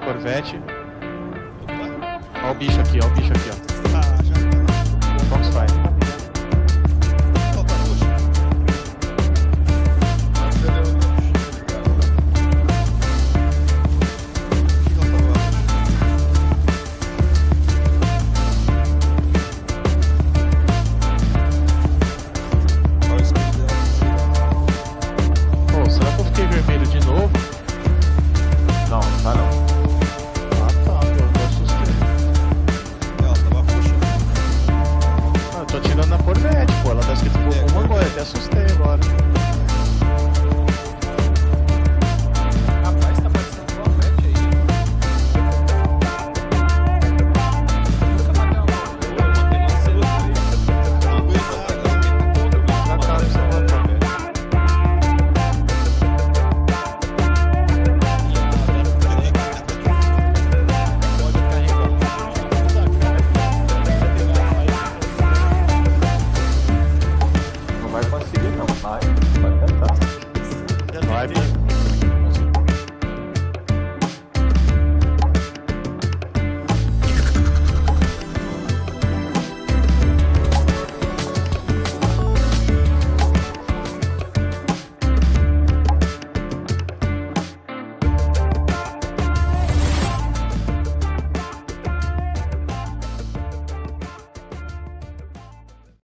Corvette. Opa. Ó o bicho aqui, ó. Ah, já tá. Foxfire. Falta roxo. Cadê o roxo? Olha o escudo dela. Pô, será que eu fiquei vermelho de novo? Não, tá não. Ah tá, eu me assustei. Ela tava roxa. Ah, eu tô atirando na Corvette, pô. Ela tá escrito Vogulmangoi, até assustei.